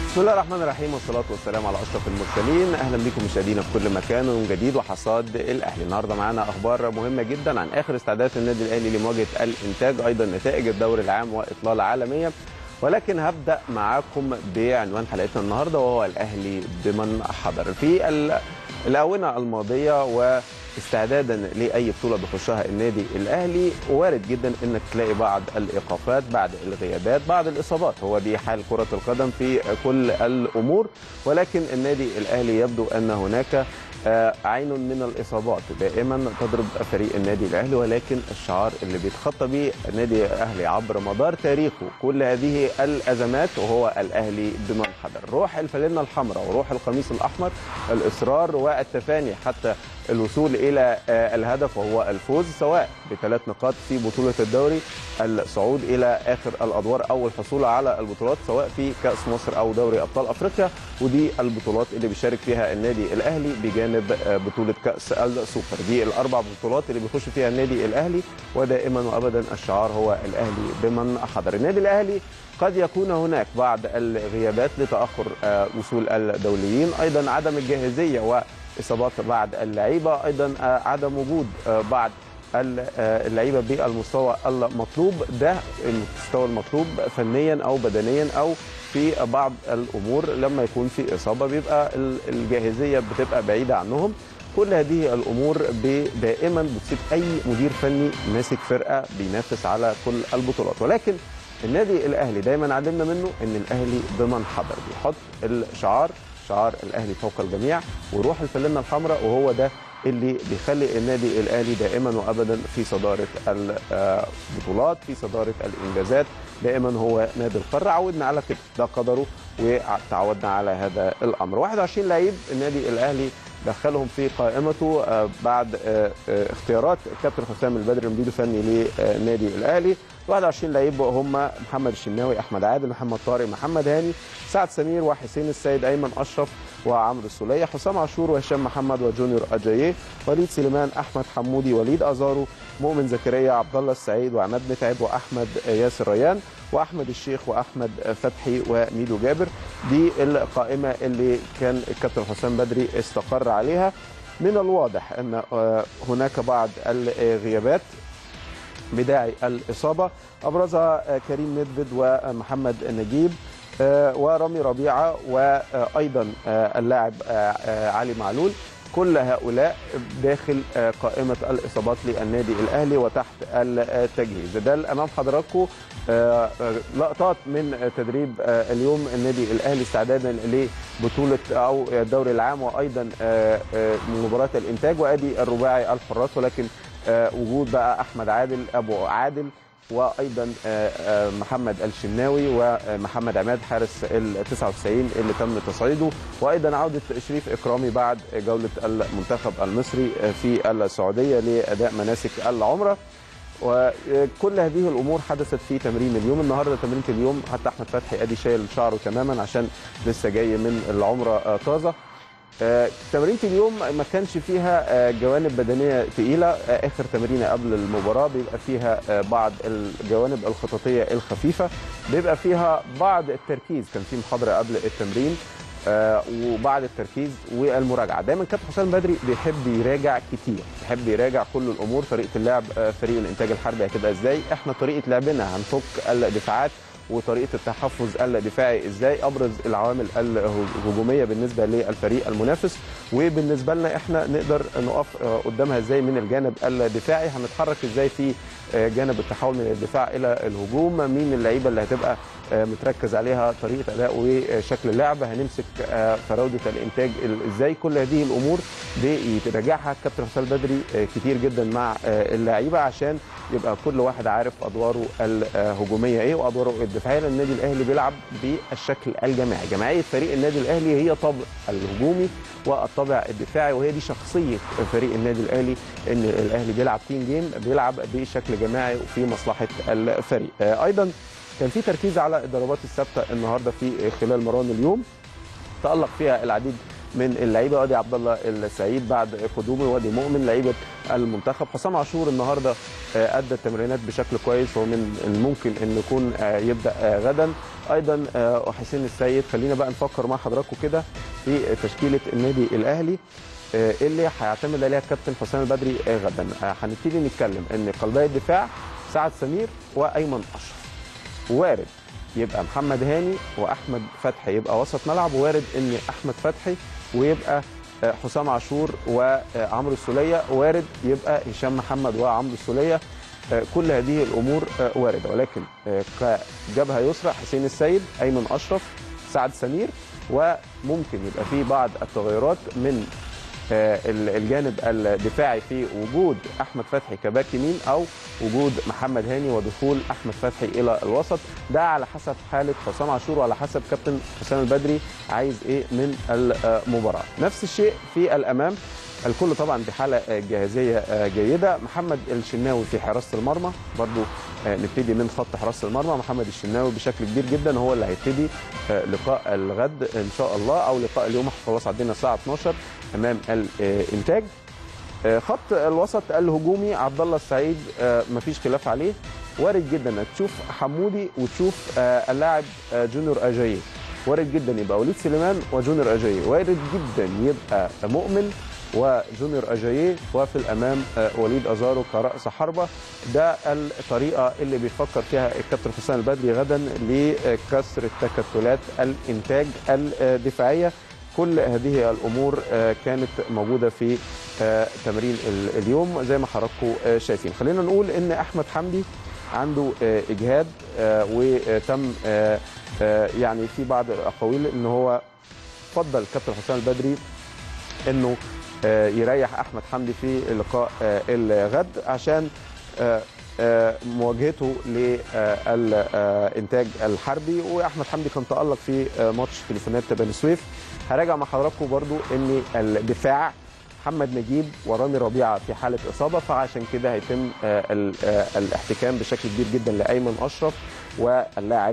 بسم الله الرحمن الرحيم والصلاة والسلام على أشرف المرسلين. أهلا بكم مشاهدينا في كل مكان، يوم جديد وحصاد الأهلي. النهارده معانا أخبار مهمة جدا عن آخر استعدادات النادي الأهلي لمواجهة الإنتاج، أيضا نتائج الدوري العام وإطلالة عالمية. ولكن هبدأ معاكم بعنوان حلقتنا النهارده وهو الأهلي بمن حضر. في الآونة الماضية واستعدادا لأي بطولة بيخشها النادي الأهلي وارد جدا انك تلاقي بعض الإيقافات، بعض الغيابات، بعض الإصابات. هو دي حال كرة القدم في كل الأمور، ولكن النادي الأهلي يبدو أن هناك عين من الإصابات دائما تضرب فريق النادي الأهلي، ولكن الشعار اللي بيتخطى به النادي الأهلي عبر مدار تاريخه كل هذه الأزمات وهو الأهلي بمن حضر. روح الفانلة الحمراء وروح القميص الأحمر، الإصرار والتفاني حتى الوصول إلى الهدف وهو الفوز سواء ب3 نقاط في بطولة الدوري، الصعود إلى آخر الأدوار أو الحصول على البطولات سواء في كأس مصر أو دوري أبطال أفريقيا، ودي البطولات اللي بيشارك فيها النادي الأهلي بجانب بطولة كأس السوبر. دي ال4 بطولات اللي بيخش فيها النادي الأهلي، ودائما وأبدا الشعار هو الأهلي بمن حضر. النادي الأهلي قد يكون هناك بعض الغيابات لتأخر وصول الدوليين، أيضا عدم الجاهزية وإصابات بعض اللعيبة، أيضا عدم وجود بعض اللعيبه بالمستوى المطلوب، ده المستوى المطلوب فنيا او بدنيا او في بعض الامور. لما يكون في اصابه بيبقى الجاهزيه بتبقى بعيده عنهم. كل هذه الامور دائما بتصيب اي مدير فني ماسك فرقه بينافس على كل البطولات، ولكن النادي الاهلي دايما علمنا منه ان الاهلي بمن حضر، بيحط شعار الاهلي فوق الجميع وروح الفانلة الحمراء، وهو ده اللي بيخلي النادي الاهلي دائما وابدا في صداره البطولات، في صداره الانجازات، دائما هو نادي القاره. عودنا على كده، ده قدره وتعودنا على هذا الامر. 21 لعيب النادي الاهلي دخلهم في قائمته بعد اختيارات الكابتن حسام البدري المدير الفني للنادي الاهلي. 21 لعيب هم محمد الشناوي، احمد عادل، محمد طارق، محمد هاني، سعد سمير وحسين السيد، ايمن اشرف وعمرو السوليه، حسام عاشور وهشام محمد وجونيور اجاييه، وليد سليمان، احمد حمودي، وليد ازارو، مؤمن زكريا، عبد الله السعيد وعماد متعب واحمد ياسر ريان واحمد الشيخ واحمد فتحي وميدو جابر. دي القائمه اللي كان الكابتن حسام بدري استقر عليها. من الواضح ان هناك بعض الغيابات بداعي الاصابه، ابرزها كريم ندفد ومحمد نجيب ورامي ربيعه وايضا اللاعب علي معلول. كل هؤلاء داخل قائمه الاصابات للنادي الاهلي وتحت التجهيز. ده امام حضراتكم لقطات من تدريب اليوم النادي الاهلي استعدادا لبطوله او الدوري العام وايضا مباراه الانتاج، وادي الرباعي الحراس، ولكن وجود بقى احمد عادل، ابو عادل، وايضا محمد الشناوي ومحمد عماد حارس ال99 اللي تم تصعيده، وايضا عوده شريف اكرامي بعد جوله المنتخب المصري في السعوديه لاداء مناسك العمره. وكل هذه الامور حدثت في تمرين اليوم. النهارده تمرينه اليوم حتى احمد فتحي ادي شايل شعره تماما عشان لسه جاي من العمره طازه. تمرينة اليوم ما كانش فيها جوانب بدنية تقيلة. آخر تمرينة قبل المباراة بيبقى فيها بعض الجوانب الخططية الخفيفة، بيبقى فيها بعض التركيز. كان في محاضرة قبل التمرين وبعد التركيز والمراجعة. دايما كابتن حسام بدري بيحب يراجع كتير، بيحب يراجع كل الأمور. طريقة اللعب فريق الإنتاج الحربي هتبقى إزاي، إحنا طريقة لعبنا هنفك الدفاعات وطريقه التحفظ الدفاعي ازاي، ابرز العوامل الهجوميه بالنسبه للفريق المنافس، وبالنسبه لنا احنا نقدر نقف قدامها ازاي من الجانب الدفاعي، هنتحرك ازاي في جانب التحول من الدفاع الى الهجوم، مين اللعيبه اللي هتبقى متركز عليها طريقه اداء وشكل اللعب، هنمسك فراوده الانتاج ازاي. كل هذه الامور بيراجعها الكابتن حسام بدري كتير جدا مع اللعيبه عشان يبقى كل واحد عارف ادواره الهجوميه ايه وادواره الدفاعيه. لان النادي الاهلي بيلعب بالشكل الجماعي. جماعيه فريق النادي الاهلي هي طابع الهجومي والطابع الدفاعي، وهي دي شخصيه فريق النادي الاهلي، ان الاهلي بيلعب تيم جيم، بيلعب بشكل جماعي وفي مصلحه الفريق. ايضا كان في تركيز على الضربات الثابته النهارده في خلال مران اليوم، تألق فيها العديد من اللعيبه. وادي عبد الله السعيد بعد قدومه، وادي مؤمن لعيبه المنتخب. حسام عاشور النهارده ادى التمرينات بشكل كويس، ومن الممكن ان يكون يبدا غدا. ايضا حسين السيد. خلينا بقى نفكر مع حضراتكم كده في تشكيله النادي الاهلي اللي هيعتمد عليها الكابتن حسام البدري غدا. هنبتدي نتكلم ان قلبي الدفاع سعد سمير وايمن اشرف، وارد يبقى محمد هاني واحمد فتحي يبقى وسط ملعب، وارد ان احمد فتحي ويبقى حسام عاشور وعمرو السوليه، وارد يبقى هشام محمد وعمرو السوليه. كل هذه الامور وارده، ولكن كجبهه يسرى حسين السيد، ايمن اشرف، سعد سمير، وممكن يبقى في بعض التغيرات من الجانب الدفاعي في وجود احمد فتحي كباك يمين او وجود محمد هاني ودخول احمد فتحي الى الوسط. ده على حسب حاله حسام عاشور وعلى حسب كابتن حسام البدري عايز ايه من المباراه. نفس الشيء في الامام، الكل طبعا بحاله جاهزيه جيده. محمد الشناوي في حراسه المرمى، برضو نبتدي من خط حراسه المرمى. محمد الشناوي بشكل كبير جدا هو اللي هيبتدي لقاء الغد ان شاء الله، او لقاء اليوم خلاص عدينا الساعه 12 امام الانتاج. خط الوسط الهجومي عبد الله السعيد مفيش خلاف عليه، وارد جدا انك تشوف حمودي وتشوف اللاعب جونيور اجاييه، وارد جدا يبقى وليد سليمان وجونيور اجاييه، وارد جدا يبقى مؤمن وجونيور اجاييه، وفي الامام وليد ازارو كراس حربه. ده الطريقه اللي بيفكر فيها الكابتن حسام البدري غدا لكسر التكتلات الانتاج الدفاعيه. كل هذه الامور كانت موجوده في تمرين اليوم زي ما حضراتكم شايفين. خلينا نقول ان احمد حمدي عنده اجهاد، وتم يعني في بعض الاقاويل ان هو فضل الكابتن حسام البدري انه يريح احمد حمدي في لقاء الغد عشان مواجهته للانتاج الحربي. واحمد حمدي كان تالق في ماتش تليفونات بني سويف. هراجع مع حضراتكم برضو ان الدفاع محمد نجيب ورامي ربيعه في حاله اصابه، فعشان كده هيتم الاحتكام بشكل كبير جدا لايمن اشرف واللاعب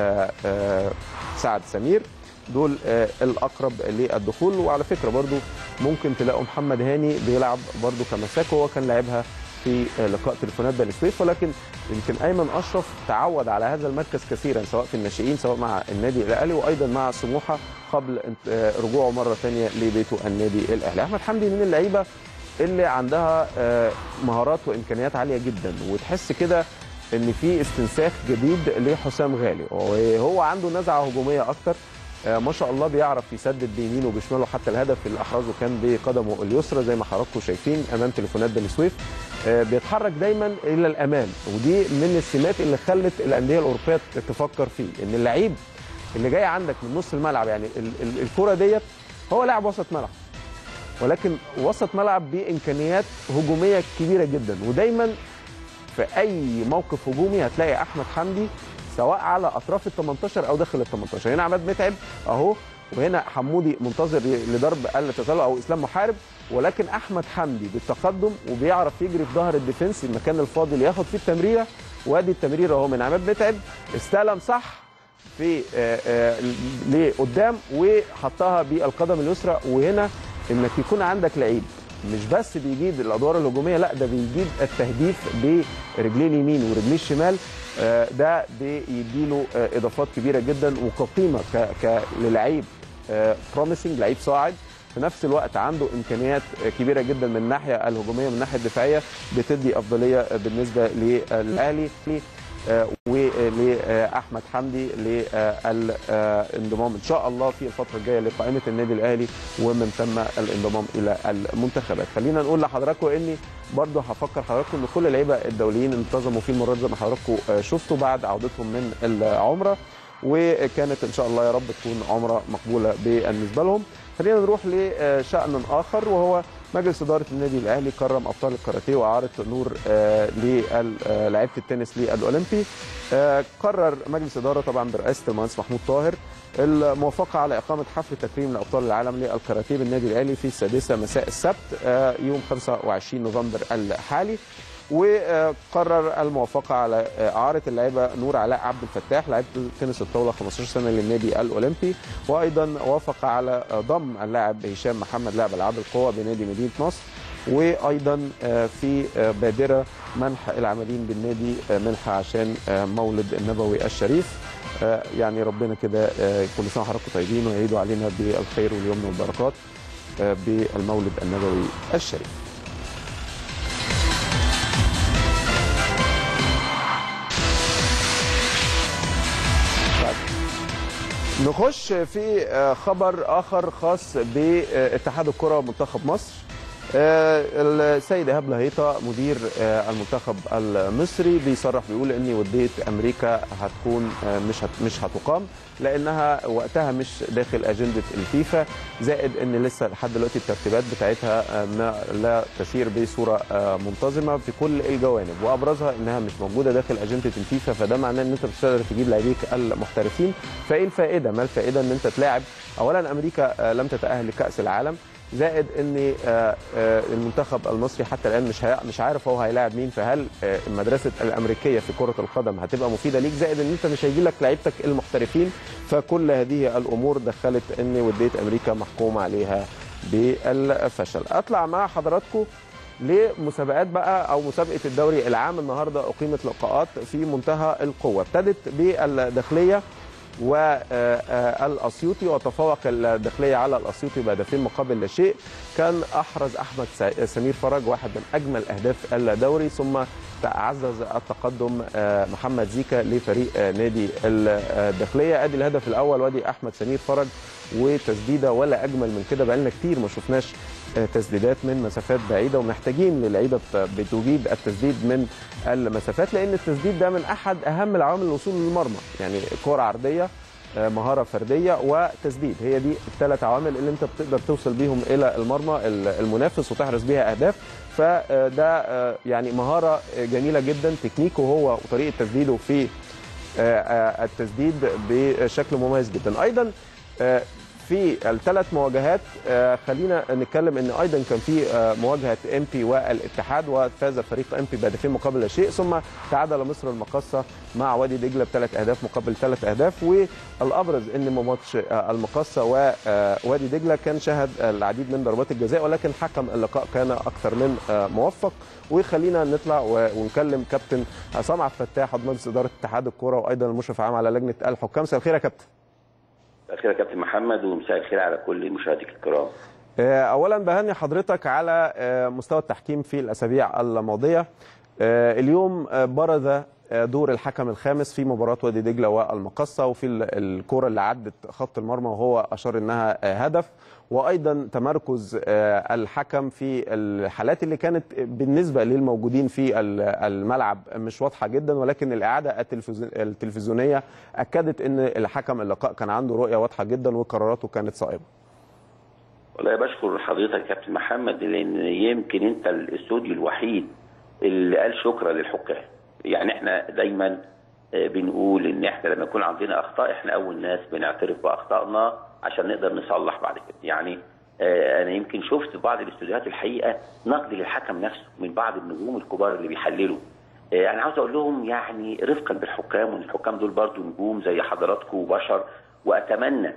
سعد سمير. دول الاقرب للدخول. وعلى فكره برضو ممكن تلاقوا محمد هاني بيلعب برضو كمساك، وهو كان لعبها في لقاء تليفونات بني سويف، ولكن يمكن ايمن اشرف تعود على هذا المركز كثيرا سواء في الناشئين سواء مع النادي الاهلي وايضا مع سموحه قبل رجوعه مره ثانيه لبيته النادي الاهلي. احمد حمدي من اللعيبه اللي عندها مهارات وامكانيات عاليه جدا، وتحس كده ان في استنساخ جديد لحسام غالي، وهو عنده نزعه هجوميه اكتر. ما شاء الله بيعرف يسدد بيمينه وبشماله، حتى الهدف اللي احرزه كان بقدمه اليسرى زي ما حضراتكم شايفين امام تليفونات بني سويف. بيتحرك دايما الى الامام، ودي من السمات اللي خلت الانديه الاوروبيه تفكر فيه ان اللعيب اللي جاي عندك من نص الملعب، يعني الكره ديت هو لاعب وسط ملعب، ولكن وسط ملعب بامكانيات هجوميه كبيره جدا. ودايما في اي موقف هجومي هتلاقي احمد حمدي سواء على اطراف ال 18 او داخل ال 18. هنا عماد متعب اهو، وهنا حمودي منتظر لضرب التسلل او اسلام محارب، ولكن احمد حمدي بالتقدم وبيعرف يجري في ظهر الديفنس المكان الفاضي اللي ياخد فيه التمريره. وادي التمريره اهو من عماد متعب، استلم صح في لقدام وحطها بالقدم اليسرى. وهنا انك يكون عندك لعيب مش بس بيجيد الادوار الهجوميه، لا ده بيجيد التهديف برجليه اليمين ورجليه الشمال. ده بيديله اضافات كبيره جدا وكقيمه للعيب بروميسنج، لعيب صاعد في نفس الوقت عنده امكانيات كبيره جدا من الناحيه الهجوميه من الناحيه الدفاعيه، بتدي افضليه بالنسبه للاهلي ولاحمد حمدي للانضمام ان شاء الله في الفتره الجايه لقائمه النادي الاهلي ومن ثم الانضمام الى المنتخبات. خلينا نقول لحضراتكم اني برضه هفكر حضراتكم ان كل اللعيبه الدوليين انتظموا في المرات زي ما حضراتكم شفتوا بعد عودتهم من العمره، وكانت ان شاء الله يا رب تكون عمره مقبوله بالنسبه لهم. خلينا نروح لشأن اخر، وهو مجلس اداره النادي الاهلي كرم ابطال الكاراتيه واعاره نور للاعيبه التنس للاولمبي. قرر مجلس اداره طبعا برئاسه المهندس محمود طاهر الموافقه على اقامه حفل تكريم لابطال العالم للكاراتيه بالنادي الاهلي في السادسة مساء السبت يوم 25 نوفمبر الحالي. وقرر الموافقه على اعاره اللاعبه نور علاء عبد الفتاح لاعبه تنس الطاوله 15 سنه للنادي الاولمبي، وايضا وافق على ضم اللاعب هشام محمد لاعب العاب القوى بنادي مدينه نصر، وايضا في بادره منح العاملين بالنادي منحه عشان مولد النبوي الشريف. يعني ربنا كده كل سنه وحضراتكم طيبين ويعيدوا علينا بالخير واليمن والبركات بالمولد النبوي الشريف. نخش في خبر آخر خاص باتحاد الكرة ومنتخب مصر. السيد إيهاب لهيطة مدير المنتخب المصري بيصرح بيقول ان ودية امريكا هتكون مش هتقام لانها وقتها مش داخل اجندة الفيفا، زائد ان لسه لحد دلوقتي الترتيبات بتاعتها لا تسير بصورة منتظمة في كل الجوانب، وابرزها انها مش موجودة داخل اجندة الفيفا، فده معناه ان انت مش هتقدر تجيب لاعبيك المحترفين. فايه الفائدة؟ ما الفائدة ان انت تلاعب؟ اولا امريكا لم تتأهل لكأس العالم، زائد ان المنتخب المصري حتى الان مش عارف هو هيلاعب مين، فهل المدرسه الامريكيه في كره القدم هتبقى مفيده ليك؟ زائد ان انت مش هيجي لك لعيبتك المحترفين. فكل هذه الامور دخلت ان وديه امريكا محكوم عليها بالفشل. اطلع مع حضراتكم لمسابقات بقى او مسابقه الدوري العام. النهارده اقيمت لقاءات في منتهى القوه، ابتدت بالداخليه والاسيوطي، وتفوق الداخليه على الاسيوطي بهدفين مقابل لا شيء. كان احرز احمد سمير فرج واحد من اجمل اهداف الدوري، ثم تعزز التقدم محمد زيكا لفريق نادي الداخليه. ادي الهدف الاول وادي احمد سمير فرج، وتسديده ولا اجمل من كده، بقالنا كتير ما شفناش تسديدات من مسافات بعيده، ومحتاجين للعيبه بتجيد التسديد من المسافات، لان التسديد ده من احد اهم العوامل الوصول للمرمى، يعني كره عرضيه، مهاره فرديه، وتسديد. هي دي الثلاث عوامل اللي انت بتقدر توصل بيهم الى المرمى المنافس وتحرز بيها اهداف. فده يعني مهاره جميله جدا، تكنيكه هو وطريقه تسديده في التسديد بشكل مميز جدا. ايضا في الثلاث مواجهات خلينا نتكلم ان ايضا كان في مواجهه امبي والاتحاد، وفاز فريق امبي بهدفين مقابل لا شيء، ثم تعادل مصر المقاصه مع وادي دجله بثلاث اهداف مقابل ثلاث اهداف. والابرز ان ماتش المقاصه ووادي دجله كان شهد العديد من ضربات الجزاء، ولكن حكم اللقاء كان اكثر من موفق. وخلينا نطلع ونكلم كابتن عصام عبد الفتاح عضو مجلس اداره اتحاد الكوره وايضا المشرف العام على لجنه الحكام. مساء الخير يا كابتن. مساء الخير يا كابتن محمد، ومساء الخير على كل مشاهديك الكرام. اولا بهني حضرتك على مستوى التحكيم في الاسابيع الماضيه. اليوم برز دور الحكم الخامس في مباراه وادي دجله والمقصه، وفي الكره اللي عدت خط المرمى وهو اشار انها هدف، وايضا تمركز الحكم في الحالات اللي كانت بالنسبه للموجودين في الملعب مش واضحه جدا، ولكن الاعاده التلفزيونيه اكدت ان الحكم اللقاء كان عنده رؤيه واضحه جدا وقراراته كانت صائبه. والله بشكر حضرتك يا كابتن محمد، لان يمكن انت الاستوديو الوحيد اللي قال شكرا للحكام. يعني احنا دايما بنقول ان احنا لما يكون عندنا اخطاء احنا اول ناس بنعترف باخطائنا عشان نقدر نصلح بعد كده. يعني انا يمكن شفت في بعض الاستوديوهات الحقيقه نقد للحكم نفسه من بعض النجوم الكبار اللي بيحللوا. انا عاوز اقول لهم يعني رفقا بالحكام، وان الحكام دول برضو نجوم زي حضراتكم وبشر، واتمنى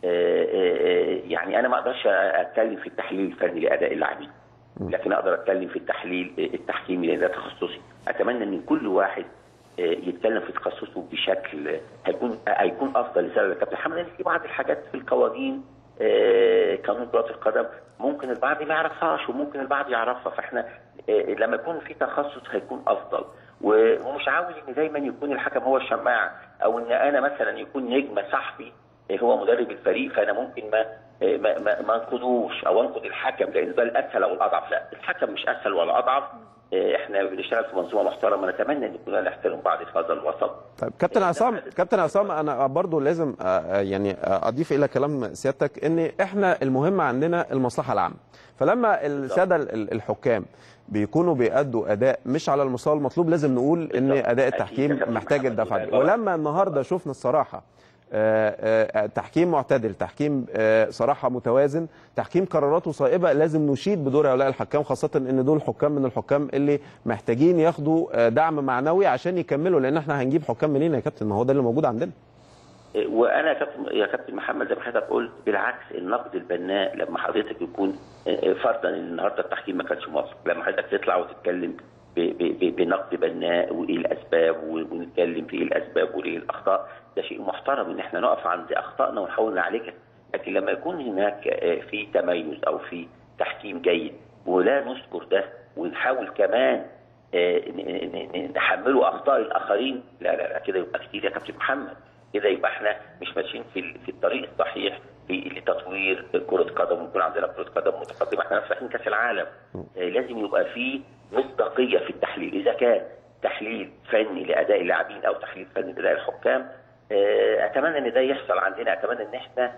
يعني انا ما اقدرش اتكلم في التحليل الفني لاداء اللاعبين، لكن اقدر اتكلم في التحليل التحكيمي لان ده تخصصي. اتمنى ان كل واحد يتكلم في تخصصه بشكل هيكون افضل لسبب يا كابتن محمد، لان في بعض الحاجات في القوانين قانون كرة القدم ممكن البعض ما يعرفهاش وممكن البعض يعرفها، فاحنا لما يكون في تخصص هيكون افضل. ومش عاوز ان دايما يكون الحكم هو الشماعه، او ان انا مثلا يكون نجم صاحبي هو مدرب الفريق فانا ممكن ما انقذوش او انقذ الحكم لان ده الاسهل او الاضعف. لا، الحكم مش اسهل ولا اضعف، احنا بنشتغل في منظومه محترمه، نتمنى ان كلنا نحترم بعض في هذا الوسط. طيب كابتن عصام انا برضو لازم يعني اضيف الى كلام سيادتك ان احنا المهم عندنا المصلحه العامه، فلما الساده الحكام بيكونوا بيأدوا اداء مش على المستوى المطلوب لازم نقول ان اداء التحكيم محتاج الدفع. ولما النهارده شفنا الصراحه تحكيم معتدل، تحكيم صراحه متوازن، تحكيم قراراته صائبه. لازم نشيد بدور هؤلاء الحكام، خاصه ان دول حكام من الحكام اللي محتاجين ياخدوا دعم معنوي عشان يكملوا، لان احنا هنجيب حكام منين يا كابتن؟ ما هو ده اللي موجود عندنا. وانا يا كابتن محمد زي ما حضرتك قلت، بالعكس النقد البناء لما حضرتك يكون فرضا ان النهارده التحكيم ما كانش موافق، لما حضرتك تطلع وتتكلم بنقد بناء وايه الاسباب، ونتكلم في ايه الاسباب وايه الاخطاء، ده شيء محترم ان احنا نقف عند اخطائنا ونحاول نعالجها. لكن لما يكون هناك في تميز او في تحكيم جيد ولا نذكر ده ونحاول كمان نحمله اخطاء الاخرين، لا لا لا، كده يبقى كتير يا كابتن محمد. كده يبقى احنا مش ماشيين في الطريق الصحيح لتطوير كرة قدم، ويكون عندنا كرة قدم متقدمة. احنا رايحين كأس العالم، لازم يبقى في مصداقية في التحليل. إذا كان تحليل فني لأداء اللاعبين أو تحليل فني لأداء الحكام، أتمنى إن ده يحصل عندنا. أتمنى إن احنا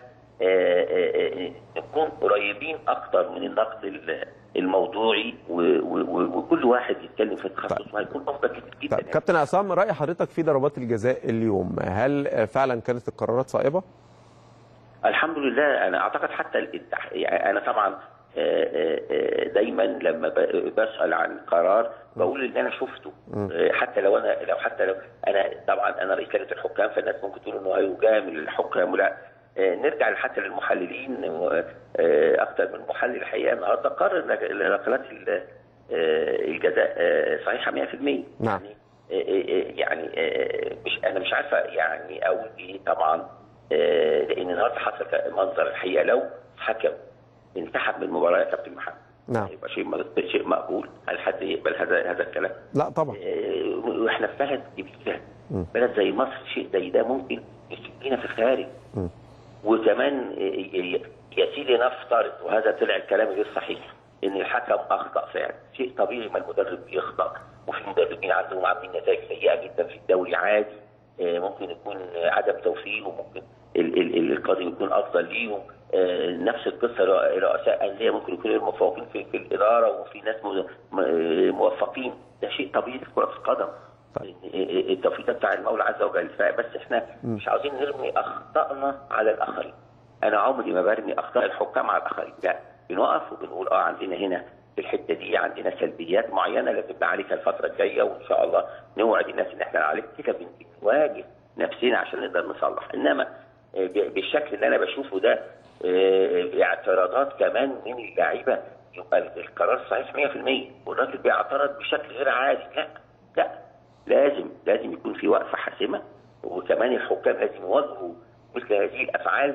نكون قريبين أكتر من النقد الموضوعي، وكل واحد يتكلم في تخصصه هيكون افضل كتير جدا. يعني. كابتن عصام، راي حضرتك في ضربات الجزاء اليوم، هل فعلا كانت القرارات صائبه؟ الحمد لله. انا اعتقد حتى يعني انا طبعا دايما لما بسال عن قرار بقول اللي انا شفته، حتى لو انا طبعا انا رئيس لجنه الحكام، فالناس ممكن تقول انه هيجامل الحكام، ولا نرجع حتى للمحللين. اكثر من محلل الحقيقه النهارده قرر ركلات الجزاء صحيحه 100%. نعم. يعني انا مش عارفه يعني اقول ايه طبعا، لان النهارده حصل منظر الحقيقه لو حكم انسحب من المباراه يا كابتن محمد. نعم. يبقى شيء مقبول. هل حد يقبل هذا الكلام؟ لا طبعا. واحنا في بلد زي مصر شيء زي ده ممكن يسجلنا في الخارج. وكمان يا سيدي نفترض، وهذا طلع الكلام غير صحيح، ان الحكم اخطا فعلا، شيء طبيعي ما المدرب يخطا، وفي مدربين عندهم عاملين نتائج سيئه جدا في الدوري عادي. ممكن يكون عدم توفيق، وممكن القاضي يكون افضل ليهم. نفس القصه رؤساء انديه ممكن يكونوا الموفقين في الاداره، وفي ناس موفقين. ده شيء طبيعي في كره القدم. التوفيق بتاع المولى عز وجل. بس احنا مش عاوزين نرمي اخطائنا على الاخرين. انا عمري ما برمي اخطاء الحكام على الاخرين، لا، بنقف وبنقول عندنا هنا في الحته دي عندنا سلبيات معينه لازم نعالجها الفتره الجايه، وان شاء الله نوعد الناس ان احنا نعالجها كده، بنواجه نفسنا عشان نقدر نصلح. انما بالشكل اللي انا بشوفه ده اعتراضات كمان من اللعيبه، يبقى القرار صحيح 100% والراجل بيعترض بشكل غير عادي. لا، لازم يكون في وقفه حاسمه، وكمان الحكام لازم يواجهوا مثل هذه الافعال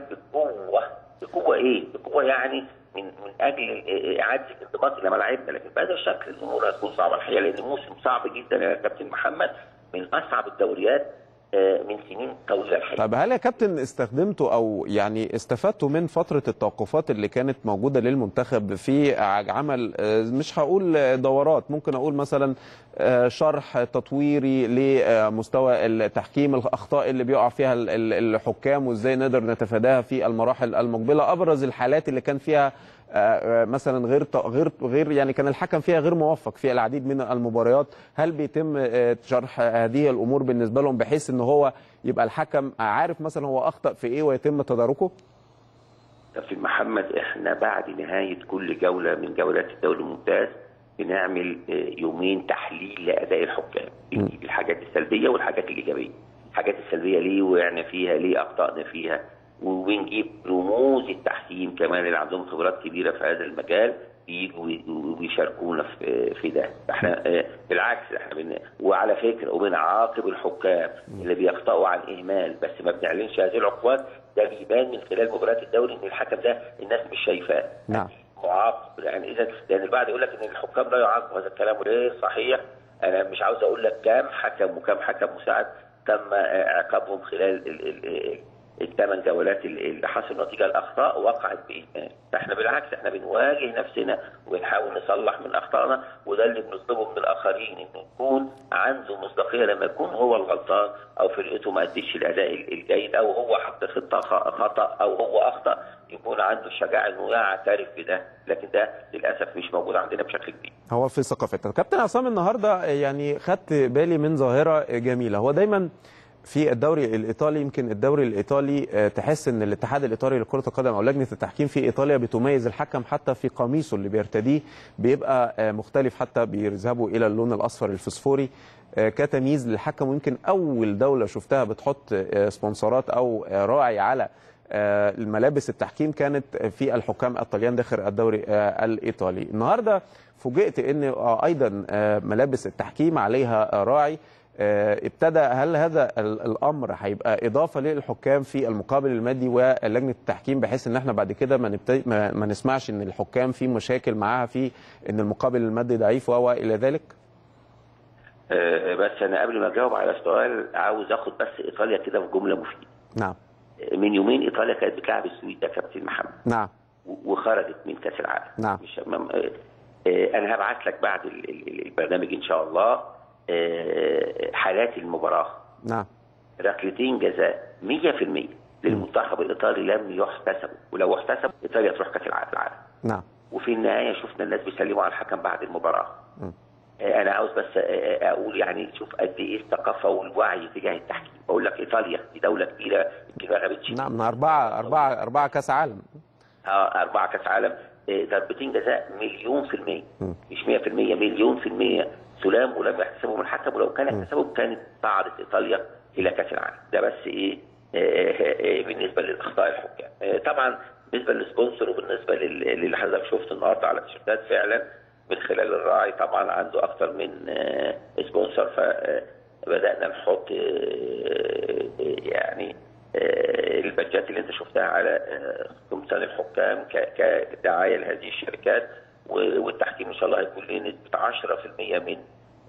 بقوه يعني من اجل اعاده الانضباط الى ملاعبنا. لكن بهذا الشكل الامور هتكون صعبه الحقيقه، لان الموسم صعب جدا يا كابتن محمد، من اصعب الدوريات من سنين طويله الحقيقه. طب هل يا كابتن استخدمتوا او يعني استفدتوا من فتره التوقفات اللي كانت موجوده للمنتخب في عمل، مش هقول دورات، ممكن اقول مثلا شرح تطويري لمستوى التحكيم، الاخطاء اللي بيقع فيها الحكام وازاي نقدر نتفاداها في المراحل المقبله، ابرز الحالات اللي كان فيها مثلا غير يعني كان الحكم فيها غير موفق في العديد من المباريات، هل بيتم شرح هذه الامور بالنسبه لهم بحيث ان هو يبقى الحكم عارف مثلا هو اخطا في ايه ويتم تداركه؟ كابتن محمد، احنا بعد نهايه كل جوله من جولات الدوري الممتاز بنعمل يومين تحليل لاداء الحكام، بنجيب الحاجات السلبيه والحاجات الايجابيه. الحاجات السلبيه ليه وقعنا فيها، ليه اخطانا فيها، وبنجيب رموز التحكيم كمان اللي عندهم خبرات كبيره في هذا المجال ييجوا ويشاركونا في ده. احنا بالعكس احنا وعلى فكره وبنعاقب الحكام اللي بيخطئوا عن اهمال، بس ما بنعلنش هذه العقوبات. ده بيبان من خلال مباريات الدوري ان الحكم ده الناس مش شايفاه. نعم. معاقب يعني. اذا لان البعض يقول لك ان الحكام لا يعاقبوا، هذا الكلام غير صحيح. انا مش عاوز اقول لك كام حكم وكام حكم مساعد تم عقابهم خلال الثمان جولات اللي حصل نتيجه الاخطاء وقعت بايمان. فاحنا بالعكس احنا بنواجه نفسنا وبنحاول نصلح من اخطائنا، وده اللي بنطلبه من الاخرين، انه يكون عنده مصداقيه لما يكون هو الغلطان او فرقته ما ادتش الاداء الجيد، او هو حط خطه خطا او هو اخطا، يكون عنده الشجاعه انه يعترف بده. لكن ده للاسف مش موجود عندنا بشكل كبير. هو في ثقافتنا. كابتن عصام، النهارده يعني خدت بالي من ظاهره جميله، هو دايما في الدوري الايطالي، يمكن الدوري الايطالي تحس ان الاتحاد الايطالي لكره القدم او لجنه التحكيم في ايطاليا بتميز الحكم حتى في قميصه اللي بيرتديه، بيبقى مختلف، حتى بيذهبوا الى اللون الاصفر الفسفوري كتمييز للحكم. ويمكن اول دوله شفتها بتحط سبونسرات او راعي على الملابس التحكيم كانت في الحكام الطليان داخل الدوري الايطالي. النهارده فوجئت ان ايضا ملابس التحكيم عليها راعي. ابتدى، هل هذا الامر هيبقى اضافه للحكام في المقابل المادي ولجنه التحكيم، بحيث ان احنا بعد كده ما نسمعش ان الحكام في مشاكل معاها في ان المقابل المادي ضعيف والى ذلك؟ بس انا قبل ما اجاوب على السؤال عاوز اخد بس ايطاليا كده في جمله مفيده. نعم. من يومين ايطاليا كانت بتلعب السويد يا كابتن محمد. نعم. وخرجت من كاس العالم. نعم. مش انا هبعت لك بعد البرنامج ان شاء الله حالات المباراه. نعم. ركلتين جزاء 100% للمنتخب الايطالي لم يحتسبوا، ولو احتسبوا ايطاليا تروح كاس العالم. نعم. وفي النهايه شفنا الناس بيسلموا على الحكم بعد المباراه. انا عاوز بس اقول يعني شوف قد ايه الثقافه والوعي تجاه التحكيم. بقول لك ايطاليا دي دوله كبيره يمكن ما غابتش. نعم، من أربعة كاس عالم. 4 كاس عالم. ضربتين جزاء 100%، مش 100%، 1000000%. سلام ولم يحتسبوا من الحكم، ولو كان احتسبوا كانت صعدت ايطاليا الى كاس العالم. ده بس ايه بالنسبه للاخطاء الحكام. طبعا بالنسبه للسبونسر وبالنسبه اللي حضرتك شفت النهارده على التيشيرتات، فعلا من خلال الراعي طبعا عنده اكثر من سبونسر، فبدانا نحط يعني البادجات اللي انت شفتها على قمصان الحكام كدعايه لهذه الشركات، والتحكيم ان شاء الله هيكون له نسبه 10% من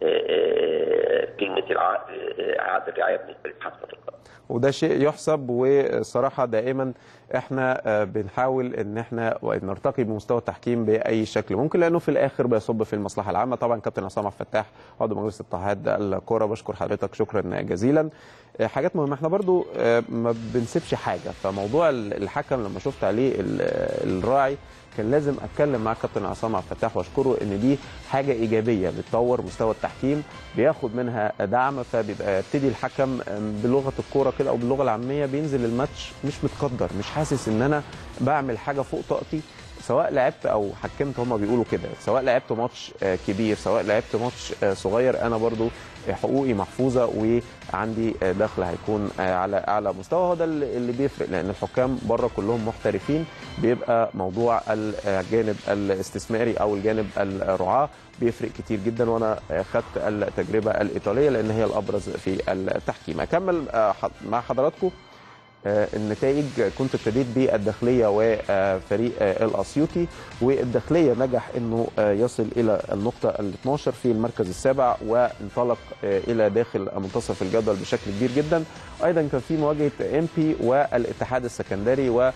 قيمه عقد الرعايه بالنسبه لاتحاد كره القدم. وده شيء يحسب، والصراحه دائما احنا بنحاول ان احنا نرتقي بمستوى التحكيم باي شكل ممكن، لانه في الاخر بيصب في المصلحه العامه. طبعا كابتن عصام عبد الفتاح عضو مجلس اتحاد الكوره، بشكر حضرتك شكرا جزيلا. حاجات مهمه، احنا برضو ما بنسيبش حاجه، فموضوع الحكم لما شفت عليه الراعي كان لازم اتكلم مع كابتن عصام عبد الفتاح واشكره ان دي حاجه ايجابيه بتطور مستوى التحكيم، بياخد منها دعم، فبيبقى يبتدي الحكم بلغه الكوره كده او باللغه العاميه بينزل الماتش مش متقدر، مش حاسس ان انا بعمل حاجه فوق طاقتي، سواء لعبت او حكمت، هما بيقولوا كده، سواء لعبت ماتش كبير سواء لعبت ماتش صغير، انا برضو حقوقي محفوظه وعندي دخل هيكون على اعلى مستوى. هو ده اللي بيفرق، لان الحكام بره كلهم محترفين، بيبقى موضوع الجانب الاستثماري او الجانب الرعاه بيفرق كتير جدا، وانا خدت التجربه الايطاليه لان هي الابرز في التحكيم. اكمل مع حضراتكم النتائج. كنت ابتديت بالداخليه وفريق الاسيوطي، والداخليه نجح انه يصل الى النقطه ال12 في المركز السابع، وانطلق الى داخل منتصف الجدول بشكل كبير جدا. ايضا كان في مواجهه امبي والاتحاد السكندري، و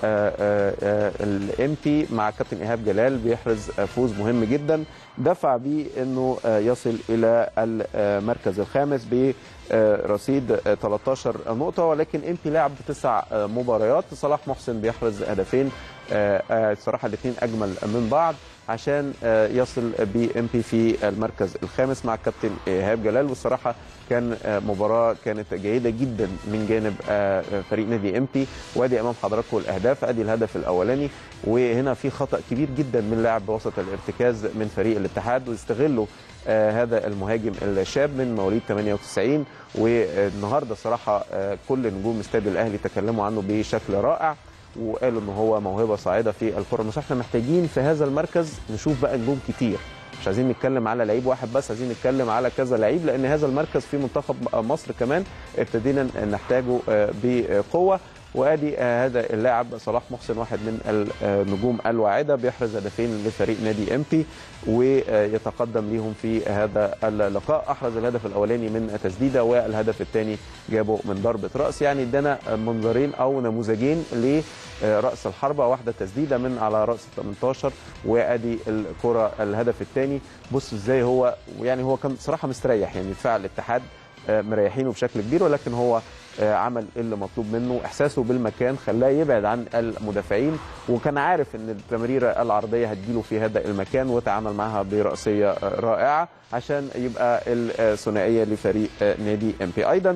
الامبي مع كابتن ايهاب جلال بيحرز فوز مهم جدا دفع بيه انه يصل الى المركز الخامس برصيد 13 نقطه، ولكن امبي لعب 9 مباريات. صلاح محسن بيحرز هدفين، الصراحه الاثنين اجمل من بعض عشان يصل بامبي في المركز الخامس مع كابتن ايهاب جلال. والصراحه كان مباراه كانت جيده جدا من جانب فريق نادي امبي. وادي امام حضراتكم الاهداف، ادي الهدف الاولاني، وهنا في خطا كبير جدا من لاعب بوسط الارتكاز من فريق الاتحاد، واستغلوا هذا المهاجم الشاب من مواليد 98. والنهارده صراحه كل نجوم استاد الاهلي تكلموا عنه بشكل رائع، وقالوا ان هو موهبه صاعده في الكره. مش احنا محتاجين في هذا المركز نشوف بقى نجوم كتير، مش عايزين نتكلم على لعيب واحد بس، عايزين نتكلم على كذا لعيب، لان هذا المركز في منتخب مصر كمان ابتدينا نحتاجه بقوه. وادي هذا اللاعب صلاح محسن واحد من النجوم الواعده، بيحرز هدفين لفريق نادي امبي ويتقدم ليهم في هذا اللقاء. احرز الهدف الاولاني من تسديده، والهدف الثاني جابه من ضربه راس. يعني ادانا منظرين او نموذجين لراس الحربه، واحده تسديده من على راس ال 18، وادي الكره الهدف الثاني. بصوا ازاي هو يعني هو كان صراحه مستريح، يعني دفاع الاتحاد مريحينه بشكل كبير، ولكن هو عمل اللي مطلوب منه. احساسه بالمكان خلاه يبعد عن المدافعين، وكان عارف ان التمريره العرضيه هتجيله في هذا المكان، وتعامل معها براسيه رائعه عشان يبقى الثنائيه لفريق نادي امبي. ايضا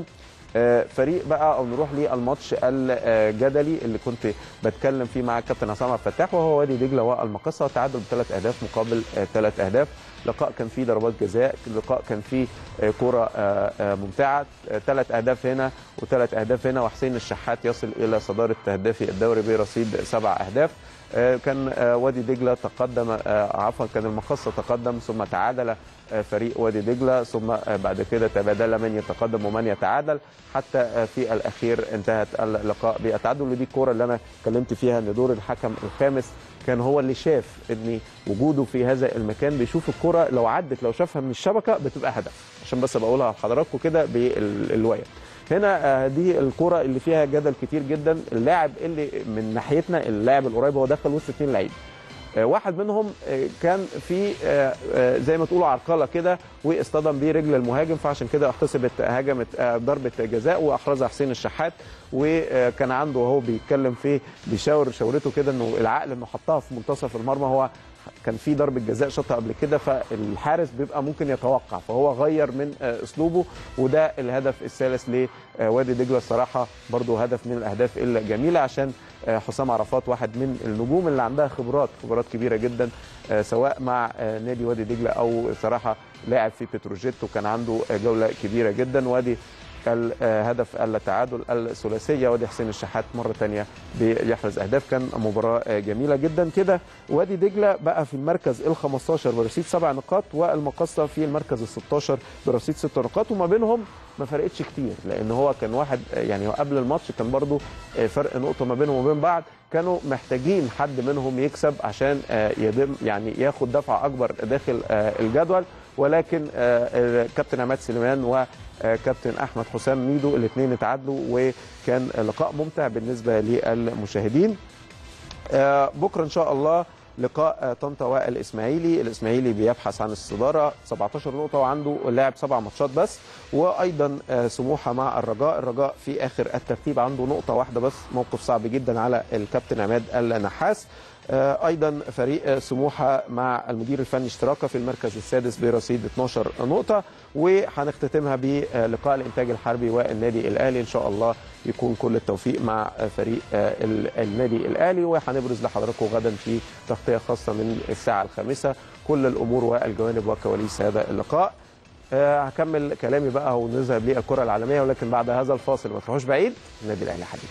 فريق بقى او نروح للماتش الجدلي اللي كنت بتكلم فيه مع الكابتن عصام عبد الفتاح، وهو وادي دجله والمقصه، تعادل ب3 اهداف مقابل 3 اهداف. لقاء كان فيه ضربات جزاء، لقاء كان فيه كرة ممتعة، 3 اهداف هنا و3 اهداف هنا، وحسين الشحات يصل الى صدارة هدافي الدوري برصيد 7 اهداف. كان وادي دجله تقدم، عفوا كان المقصه تقدم ثم تعادل فريق وادي دجله، ثم بعد كده تبادل من يتقدم ومن يتعادل، حتى في الاخير انتهت اللقاء بالتعادل. ودي الكوره اللي انا اتكلمت فيها ان دور الحكم الخامس كان هو اللي شاف ان وجوده في هذا المكان بيشوف الكوره لو عدت، لو شافها من الشبكه بتبقى هدف، عشان بس بقولها لحضراتكم كده بالوايه. هنا دي الكرة اللي فيها جدل كتير جدا. اللاعب اللي من ناحيتنا، اللاعب القريب، هو دخل وسط 2 لعيبه، واحد منهم كان في زي ما تقولوا عرقله كده واصطدم بيه رجل المهاجم، فعشان كده احتسبت هجمه ضربه جزاء واحرزها حسين الشحات. وكان عنده وهو بيتكلم فيه بيشاور شاورته كده انه العقل انه حطها في منتصف المرمى، هو كان في ضربه جزاء شاطها قبل كده، فالحارس بيبقى ممكن يتوقع، فهو غير من اسلوبه، وده الهدف الثالث لوادي دجله. الصراحه برضو هدف من الاهداف الجميله، عشان حسام عرفات واحد من النجوم اللي عندها خبرات كبيره جدا، سواء مع نادي وادي دجله او صراحه لاعب في بتروجيت، وكان عنده جوله كبيره جدا. وادي الهدف التعادل الثلاثيه، وادي حسين الشحات مره ثانيه بيحرز اهداف. كان مباراه جميله جدا كده. وادي دجله بقى في المركز ال15 برصيد 7 نقاط، والمقصه في المركز ال16 برصيد 6 نقاط، وما بينهم ما فرقتش كتير، لان هو كان واحد يعني قبل الماتش كان برضو فرق نقطه ما بينهم وبين بعض، كانوا محتاجين حد منهم يكسب عشان يضم يعني ياخد دفعه اكبر داخل الجدول، ولكن كابتن عماد سليمان وكابتن احمد حسام ميدو الاثنين اتعادلوا، وكان لقاء ممتع بالنسبه للمشاهدين. بكره ان شاء الله لقاء طنطا والاسماعيلي. الاسماعيلي بيبحث عن الصداره 17 نقطه وعنده لاعب 7 ماتشات بس، وايضا سموحه مع الرجاء في اخر الترتيب عنده نقطه واحده بس، موقف صعب جدا على الكابتن عماد النحاس. ايضا فريق سموحه مع المدير الفني اشتراكه في المركز السادس برصيد 12 نقطه. وهنختتمها بلقاء الانتاج الحربي والنادي الاهلي، ان شاء الله يكون كل التوفيق مع فريق النادي الاهلي، وهنبرز لحضراتكم غدا في تغطيه خاصه من الساعه 5 كل الامور والجوانب وكواليس هذا اللقاء. هكمل كلامي بقى ونذهب للكره العالميه، ولكن بعد هذا الفاصل ما تروحوش بعيد. النادي الاهلي حبيبي.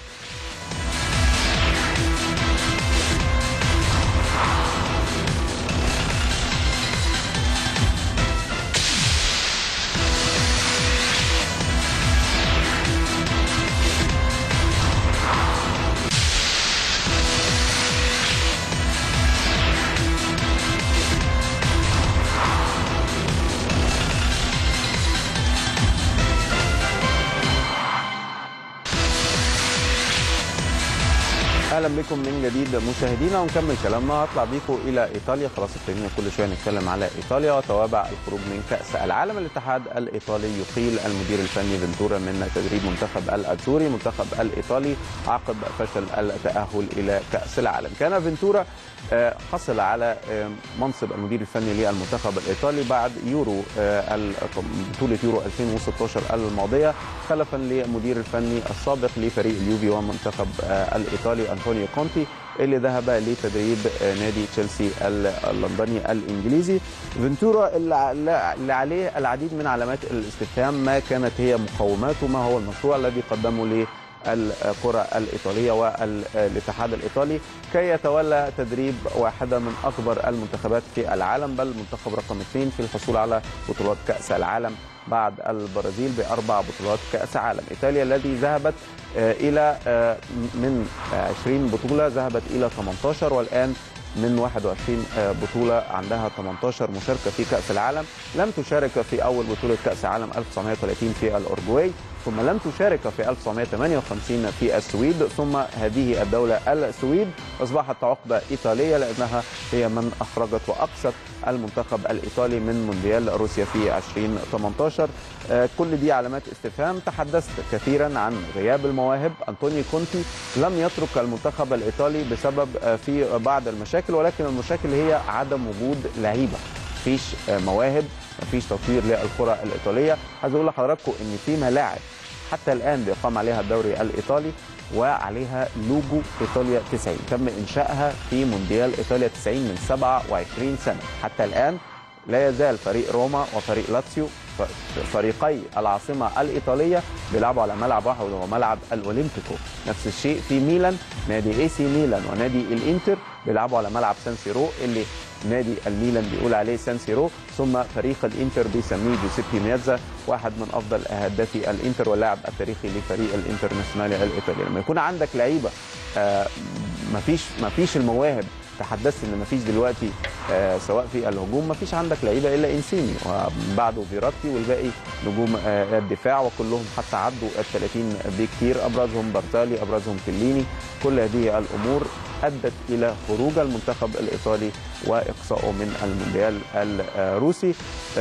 اهلا بكم من جديد مشاهدينا، ونكمل كلامنا. هطلع بيكم الى ايطاليا. خلاص ابتدينا كل شويه نتكلم على ايطاليا وتوابع الخروج من كاس العالم. الاتحاد الايطالي يقيل المدير الفني فنتورا من تدريب منتخب الاتزوري، المنتخب الايطالي، عقب فشل التاهل الى كاس العالم. كان فنتورا حصل على منصب المدير الفني للمنتخب الايطالي بعد يورو بطوله يورو 2016 الماضيه، خلفا للمدير الفني السابق لفريق اليوفي والمنتخب الايطالي أنطونيو كونتي، اللي ذهب لتدريب نادي تشيلسي اللندني الانجليزي. فنتورا اللي عليه العديد من علامات الاستفهام، ما كانت هي مقوماته، ما هو المشروع الذي قدمه للكرة الإيطالية والاتحاد الإيطالي كي يتولى تدريب واحدة من أكبر المنتخبات في العالم، بل منتخب رقم 2 في الحصول على بطولات كأس العالم بعد البرازيل ب4 بطولات كأس عالم. إيطاليا الذي ذهبت إلى من 20 بطولة ذهبت إلى 18، والآن من 21 بطولة عندها 18 مشاركة في كأس العالم. لم تشارك في أول بطولة كأس العالم 1930 في الأورجواي، ثم لم تشارك في 1958 في السويد، ثم هذه الدولة السويد أصبحت عقبة إيطالية لأنها هي من أخرجت وأقصت المنتخب الإيطالي من مونديال روسيا في 2018. كل دي علامات استفهام. تحدثت كثيرا عن غياب المواهب. أنطونيو كونتي لم يترك المنتخب الإيطالي بسبب في بعض المشاكل، ولكن المشاكل هي عدم وجود لعيبة، مفيش مواهب، مفيش تطوير للكرة الإيطالية. عايز أقول لحضراتكم إن في ملاعب حتى الان بيقام عليها الدوري الايطالي، وعليها لوجو ايطاليا 90 تم انشائها في مونديال ايطاليا 90 من 27 سنه. حتى الان لا يزال فريق روما وفريق لاتسيو فريقي العاصمه الايطاليه بيلعبوا على ملعب واحد وهو ملعب الاولمبيكو. نفس الشيء في ميلان، نادي اي سي ميلان ونادي الانتر بيلعبوا على ملعب سان سيرو اللي نادي الميلان بيقول عليه سان سيرو، ثم فريق الانتر بيسميه جوزيبي مياتزا، واحد من افضل هدافي الانتر واللاعب التاريخي لفريق الانترناسيونالي الايطالي. لما يكون عندك لعيبه مفيش المواهب، تحدثت ان مفيش دلوقتي سواء في الهجوم مفيش عندك لعيبه الا انسيني وبعده فيراتي والباقي نجوم الدفاع، وكلهم حتى عدوا ال 30 بكتير، ابرزهم برتالي، ابرزهم كليني. كل هذه الامور ادت الى خروج المنتخب الايطالي واقصائه من المونديال الروسي.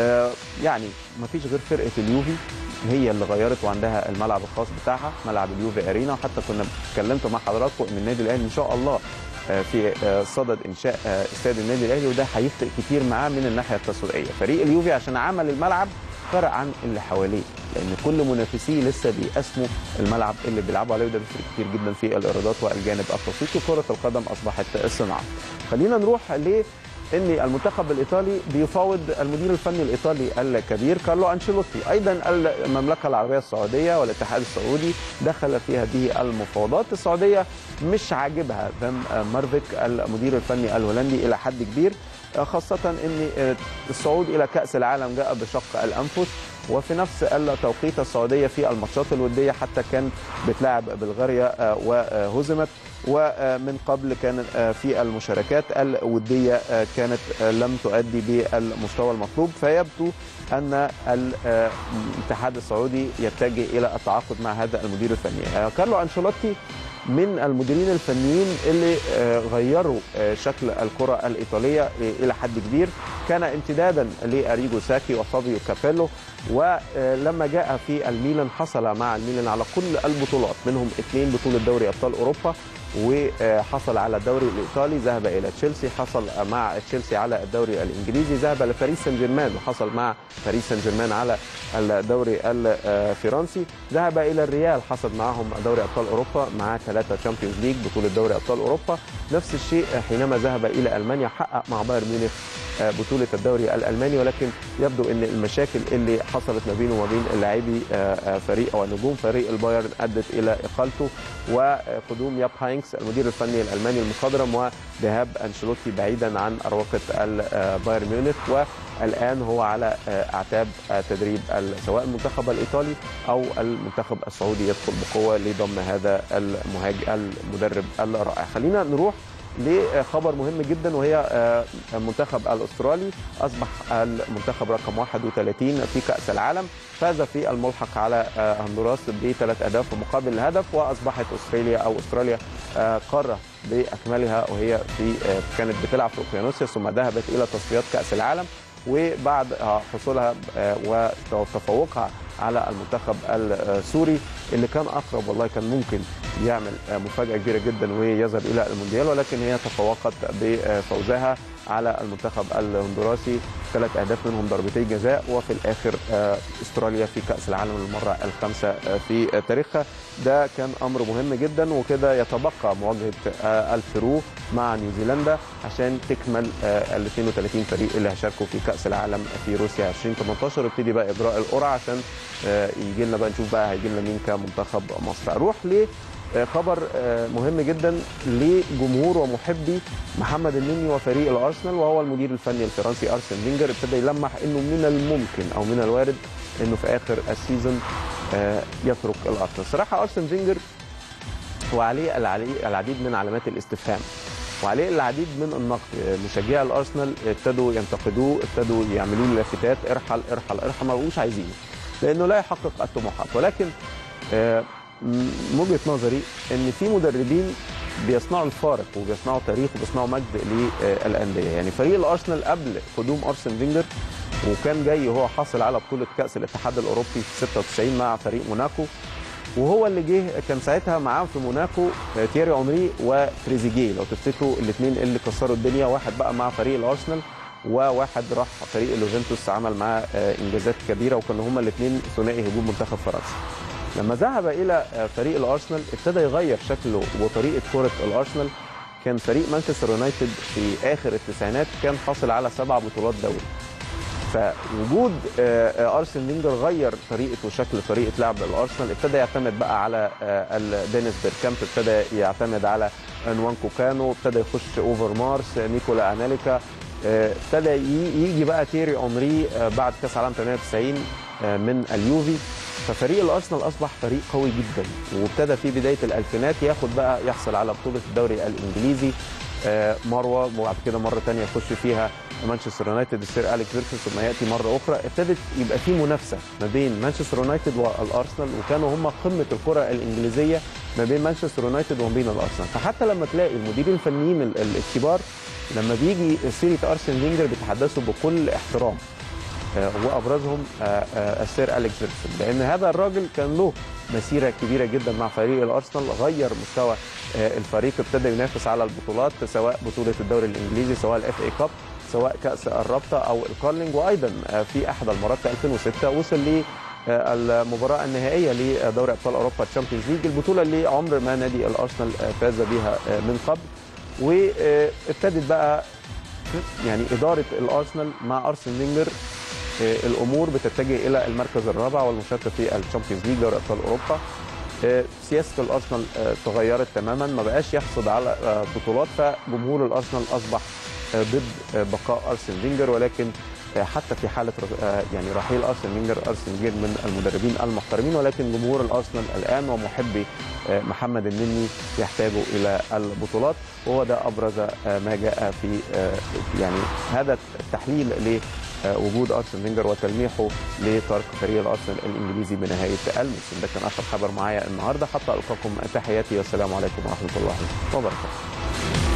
يعني مفيش غير فرقه اليوفي هي اللي غيرت وعندها الملعب الخاص بتاعها، ملعب اليوفي ارينا، وحتى كنا اتكلمت مع حضراتكم ان النادي الاهلي ان شاء الله في صدد انشاء استاد النادي الاهلي، وده هيفرق كتير معاه من الناحيه التسويقيه. فريق اليوفي عشان عمل الملعب فرق عن اللي حواليه، لان كل منافسيه لسه بيقسموا الملعب اللي بيلعبوا عليه، وده بيفرق كتير جدا في الايرادات والجانب التسويقي. كره القدم اصبحت صناعه. خلينا نروح ان المنتخب الايطالي بيفاوض المدير الفني الايطالي الكبير كارلو انشيلوتي. ايضا المملكه العربيه السعوديه والاتحاد السعودي دخل في هذه المفاوضات. السعوديه مش عاجبها فان مارفيك المدير الفني الهولندي الى حد كبير، خاصه ان الصعود الى كاس العالم جاء بشق الانفس، وفي نفس التوقيت السعوديه في الماتشات الوديه حتى كان بتلعب بلغاريا وهزمت، ومن قبل كان في المشاركات الوديه كانت لم تؤدي بالمستوى المطلوب، فيبدو ان الاتحاد السعودي يتجه الى التعاقد مع هذا المدير الفني. كارلو انشيلوتي من المديرين الفنيين اللي غيروا شكل الكرة الإيطالية إلى حد كبير، كان امتدادا لأريجو ساكي وفابيو كابيلو، ولما جاء في الميلان حصل مع الميلان على كل البطولات، منهم 2 بطولة دوري أبطال أوروبا، وحصل على الدوري الإيطالي، ذهب إلى تشيلسي، حصل مع تشيلسي على الدوري الإنجليزي، ذهب لباريس سان جيرمان وحصل مع باريس سان جيرمان على الدوري الفرنسي، ذهب إلى الريال حصل معهم دوري أبطال أوروبا مع 3 تشامبيونز ليج بطولة دوري أبطال أوروبا. نفس الشيء حينما ذهب إلى ألمانيا حقق مع بايرن ميونخ بطولة الدوري الألماني، ولكن يبدو أن المشاكل اللي حصلت ما بينه وما بين لاعبي فريق أو نجوم فريق البايرن أدت إلى إقالته وقدوم ياب هاينكس المدير الفني الألماني المخضرم، وذهاب أنشيلوتي بعيدا عن أروقة البايرن ميونخ، والآن هو على أعتاب تدريب سواء المنتخب الإيطالي أو المنتخب السعودي يدخل بقوة لضم هذا المدرب الرائع. خلينا نروح لخبر مهم جدا، وهي المنتخب الاسترالي اصبح المنتخب رقم 31 في كاس العالم، فاز في الملحق على هندوراس ب3 أهداف مقابل الهدف، واصبحت استراليا قاره باكملها، وهي كانت بتلعب في اوقيانوسيا ثم ذهبت الى تصفيات كاس العالم، وبعد حصولها وتفوقها على المنتخب السوري اللي كان اقرب، والله كان ممكن يعمل مفاجاه كبيره جدا ويذهب الى المونديال، ولكن هي تفوقت بفوزها على المنتخب الهندوراسي 3 أهداف منهم ضربتي جزاء، وفي الاخر استراليا في كاس العالم للمره الخامسه في تاريخها. ده كان امر مهم جدا، وكده يتبقى مواجهه البيرو مع نيوزيلندا عشان تكمل ال 32 فريق اللي هيشاركوا في كاس العالم في روسيا 2018، ويبتدي بقى اجراء القرعه عشان يجي لنا بقى نشوف بقى هيجي لنا مين كمنتخب مصر. اروح خبر مهم جدا لجمهور ومحبي محمد النني وفريق الارسنال، وهو المدير الفني الفرنسي ارسن فينجر ابتدى يلمح انه من الممكن او من الوارد انه في اخر السيزون يترك الارسنال. صراحه ارسن فينجر وعليه العديد من علامات الاستفهام، وعليه العديد من النقد. مشجعي الارسنال ابتدوا ينتقدوه، ابتدوا يعملوا له لافتات ارحل ارحل ارحل، ما بقوش عايزينه لانه لا يحقق الطموحات. ولكن من وجهه نظري ان في مدربين بيصنعوا الفارق وبيصنعوا تاريخ وبيصنعوا مجد للانديه. يعني فريق الارسنال قبل قدوم ارسن فينجر وكان جاي هو حاصل على بطوله كاس الاتحاد الاوروبي في 96 مع فريق موناكو، وهو اللي جه كان ساعتها معاه في موناكو تييري اونري وتريزيجيه، لو تفتكروا الاثنين اللي كسروا الدنيا، واحد بقى مع فريق الارسنال وواحد راح فريق اليوفنتوس عمل معاه انجازات كبيره، وكانوا هما الاثنين ثنائي هجوم منتخب فرنسا. لما ذهب الى فريق الارسنال ابتدى يغير شكله وطريقه كره الارسنال. كان فريق مانشستر يونايتد في اخر التسعينات كان حاصل على 7 بطولات دوري. فوجود ارسن فينجر غير طريقه وشكل طريقه لعب الارسنال، ابتدى يعتمد بقى على دينيس بيركامب، ابتدى يعتمد على نوانكو كانو، ابتدى يخش اوفر مارس، نيكولا انيليكا، ابتدى يجي بقى تيري اونري بعد كاس عالم 98 من اليوفي. ففريق الارسنال اصبح فريق قوي جدا، وابتدى في بدايه الالفينات يحصل على بطوله الدوري الانجليزي مروه، وبعد كده مره ثانيه يخش فيها مانشستر يونايتد السير اليكس فيرجسون، ثم ياتي مره اخرى. ابتدت يبقى في منافسه ما بين مانشستر يونايتد والارسنال، وكانوا هم قمه الكره الانجليزيه ما بين مانشستر يونايتد وما بين الارسنال. فحتى لما تلاقي المديرين الفنيين الكبار لما بيجي سيره ارسن فينجر بيتحدثوا بكل احترام، وابرزهم السير اليكس فيرجسون، لان هذا الراجل كان له مسيره كبيره جدا مع فريق الارسنال، غير مستوى الفريق، ابتدى ينافس على البطولات سواء بطوله الدوري الانجليزي، سواء الاف اي كاب، سواء كاس الرابطه او الكارلينج، وايضا في احد المرات في 2006 وصل للمباراه النهائيه لدوري ابطال اوروبا الشامبيونز ليج، البطوله اللي عمر ما نادي الارسنال فاز بها من قبل. وابتدت بقى يعني اداره الارسنال مع ارسن فينجر الامور بتتجه الى المركز الرابع والمشاركه في الشامبيونز ليج دوري ابطال اوروبا. سياسه الارسنال تغيرت تماما، ما بقاش يحصد على بطولات، فجمهور الارسنال اصبح ضد بقاء ارسن فينجر. ولكن حتى في حاله يعني رحيل ارسن فينجر من المدربين المحترمين، ولكن جمهور الارسنال الان ومحبي محمد النني يحتاجوا الى البطولات، وهو ده ابرز ما جاء في يعني هذا التحليل لوجود ارسن فينجر وتلميحه لترك فريق الارسنال الانجليزي بنهايه الموسم. ده كان اخر خبر معايا النهارده، حتى القاكم تحياتي والسلام عليكم ورحمه الله وبركاته.